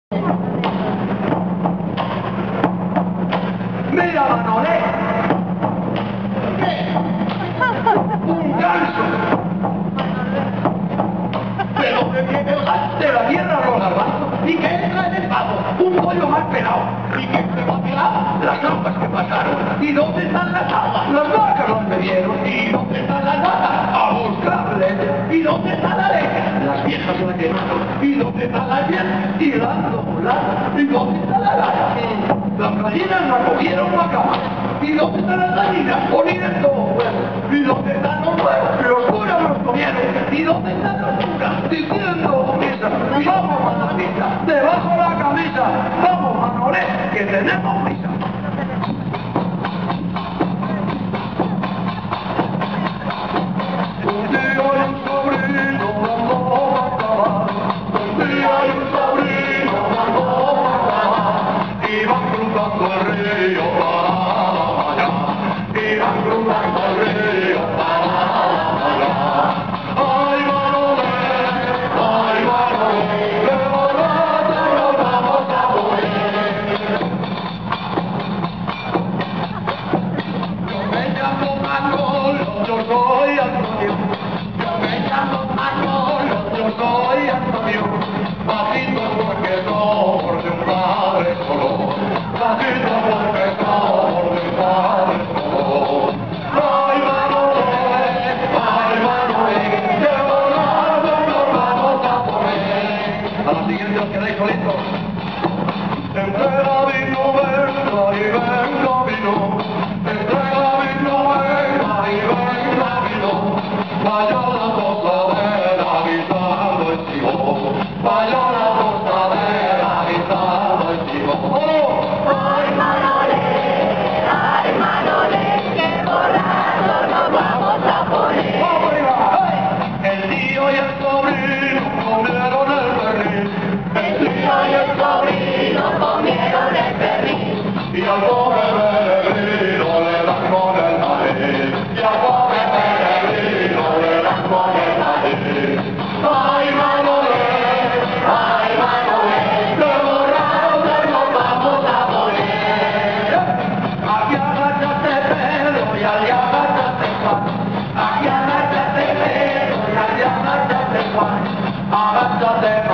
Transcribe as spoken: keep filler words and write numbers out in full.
Mira, Manolé. ¿Qué? Un ganso. ¿De dónde viene el ganso? De la tierra, los garbanzos. ¿Y qué trae el pavo? Un pollo mal pelado. ¿Y qué se va a pelar? Las aguas que pasaron. ¿Y dónde están las aguas? Las vacas donde vieron. ¿Y dónde están las vacas? A buscarle. ¿Y dónde está la leche? Las viejas la quemaron. ¿Y dónde está la miel? Tirando mulata. ¿Y dónde está la lana? Las gallinas la cogieron la cama. ¿Y dónde están las gallinas? Poniendo huevos. ¿Y dónde están los huevos? Los curas los comieron. ¿Y dónde están los curas? Diciendo misa. Y vamos, Manolita, debajo la camisa. Vamos, Manolé, que tenemos prisa. Un día hay un sobrino dando matabal. Un día hay un sobrino dando matabal. Iban cruzando el río para allá. Iban cruzando el río para allá. Ay, Manolé, ay, Manolé, que borracho nos vamos a morir. Yo me llamo Manolo, yo soy Antonio. Yo me llamo Manolo, yo soy Antonio. Bajito porque somos de un padre solo. Bajito porque somos de un padre solo. Ay, Manolé, ay, Manolé, que borracho nos vamos a poner. A la siguiente os quedáis solitos. Entrega vino, venga y venga vino. Entrega vino, venga y venga vino. Vaya la posadera guisando el chivo. Vaya la posadera guisando el chivo. Ay, Manolé, ay, Manolé, qué borracho nos vamos a poner. ¡Vamos arriba! El tío y el sobrino comieron el perrín. El tío y el sobrino comieron el perrín. Y al pobre peregrino le dan con el maíz. Y al pobre peregrino le dan con el maíz. ¡Ay, Manolé! Ay, Manolé, ¡Qué borracho nos vamos a poner! Aquí agáchate Pedro y allí agáchate Juan. Aquí agáchate Pedro y allí agáchate Juan. Agáchate